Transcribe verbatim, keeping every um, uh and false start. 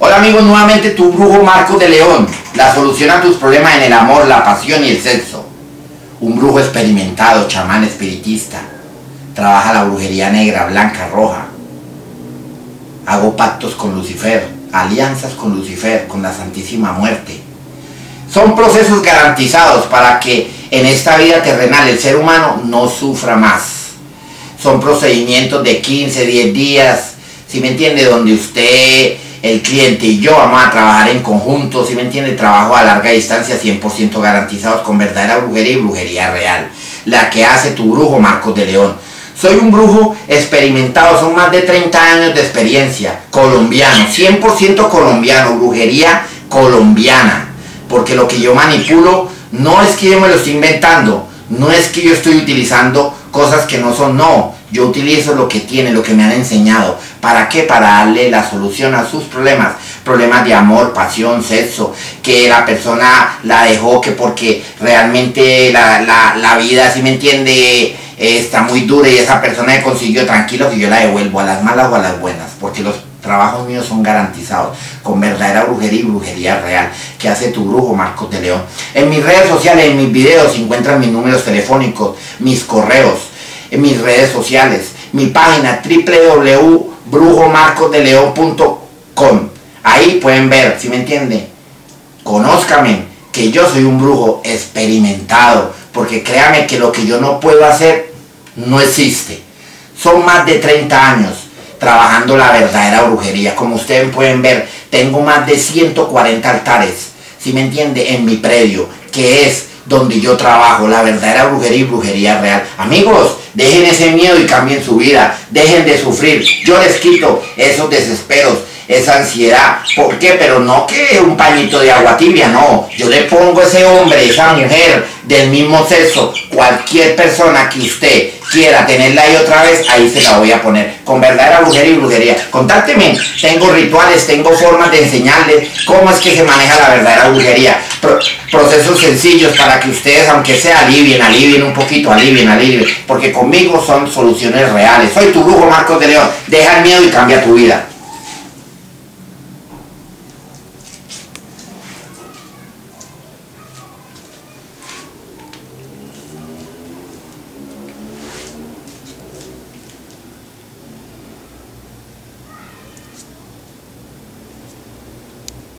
Hola amigos, nuevamente tu brujo Marcos de León, la solución a tus problemas en el amor, la pasión y el sexo. Un brujo experimentado, chamán espiritista. Trabaja la brujería negra, blanca, roja. Hago pactos con Lucifer, alianzas con Lucifer, con la Santísima Muerte. Son procesos garantizados para que en esta vida terrenal el ser humano no sufra más. Son procedimientos de quince, diez días, ¿sí me entiende? Donde usted, el cliente y yo vamos a trabajar en conjunto, ¿sí me entiende? Trabajo a larga distancia, cien por ciento garantizados con verdadera brujería y brujería real. La que hace tu brujo Marcos de León. Soy un brujo experimentado, son más de treinta años de experiencia, colombiano, cien por ciento colombiano, brujería colombiana. Porque lo que yo manipulo no es que yo me lo estoy inventando, no es que yo estoy utilizando cosas que no son, no. Yo utilizo lo que tiene, lo que me han enseñado. ¿Para qué? Para darle la solución a sus problemas. Problemas de amor, pasión, sexo. Que la persona la dejó, que porque realmente la, la, la vida, ¿sí me entiende? Eh, está muy dura y esa persona me consiguió, tranquilo que yo la devuelvo a las malas o a las buenas. Porque los trabajos míos son garantizados. Con verdadera brujería y brujería real. Que hace tu brujo Marcos de León. En mis redes sociales, en mis videos, encuentran mis números telefónicos, mis correos. En mis redes sociales, mi página w w w punto brujo marcos de león punto com. Ahí pueden ver, ¿sí me entiende? Conózcame, que yo soy un brujo experimentado, porque créame que lo que yo no puedo hacer no existe. Son más de treinta años trabajando la verdadera brujería. Como ustedes pueden ver, tengo más de ciento cuarenta altares, ¿sí me entiende? En mi predio, que es donde yo trabajo, la verdadera brujería y brujería real. Amigos, dejen ese miedo y cambien su vida, dejen de sufrir. Yo les quito esos desesperos, esa ansiedad. ¿Por qué? Pero no que un pañito de agua tibia, no. Yo le pongo a ese hombre, esa mujer del mismo sexo, cualquier persona que usted quiera tenerla ahí otra vez, ahí se la voy a poner, con verdadera brujería y brujería. Contácteme, tengo rituales, tengo formas de enseñarles cómo es que se maneja la verdadera brujería. Pro procesos sencillos para que ustedes, aunque sea, alivien, alivien un poquito, alivien, alivien, porque conmigo son soluciones reales. Soy tu brujo Marcos de León. Deja el miedo y cambia tu vida.